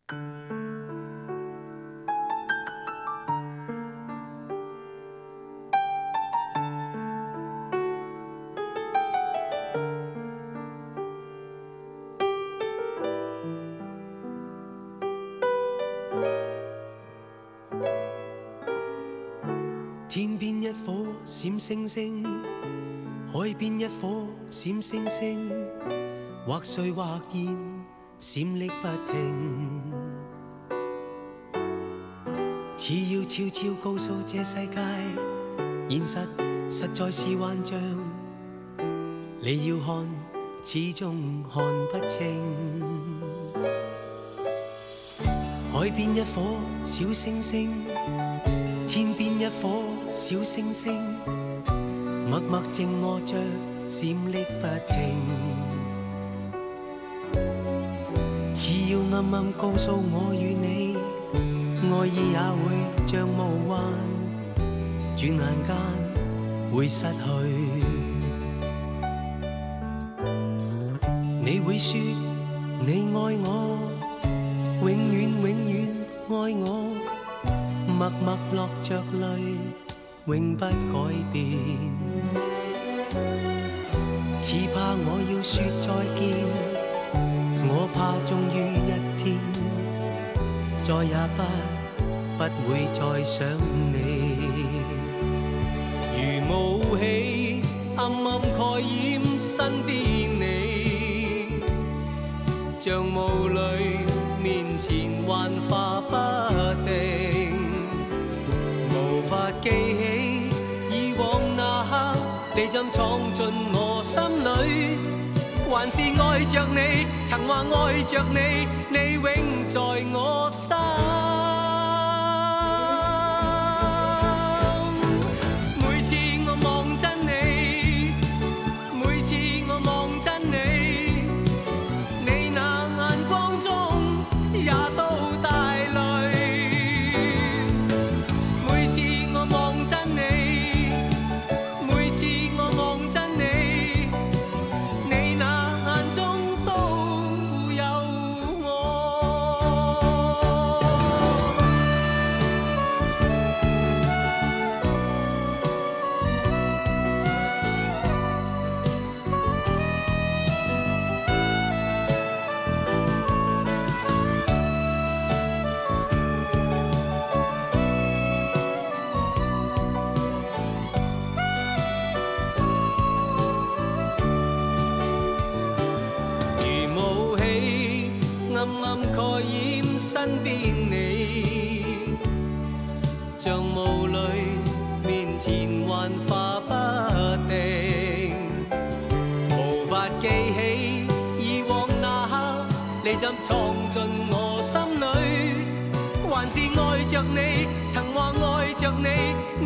天边一颗闪星星，海边一颗闪星星，或碎或现，闪匿不停。似要悄悄告诉这世界，现实实在是幻象。你要看，始终看不清。海边一颗小星星，天边一颗小星星，默默静卧着，闪匿不停。似要暗暗告诉我与你，爱意也会像梦幻，转眼间会失去。你会说你爱我，永远永远爱我，默默落着泪，永不改变。似怕我要说再见，我怕终于一天，再也不会再想你。如雾气暗暗盖掩身边你，像雾里面前幻化不定，无法记起以往那刻，你怎闯进我心里？还是爱着你，曾话爱着你，你永在我心。每次我望真你，每次我望真你，你那眼光中也都帶淚。每次我望真你，每次我望真你，你那眼中都有我。如霧氣暗暗蓋掩身邊你，像霧裏面前幻化不定，無法記起以往那刻，你怎闖進我心裏？還是愛着你，曾話愛着你，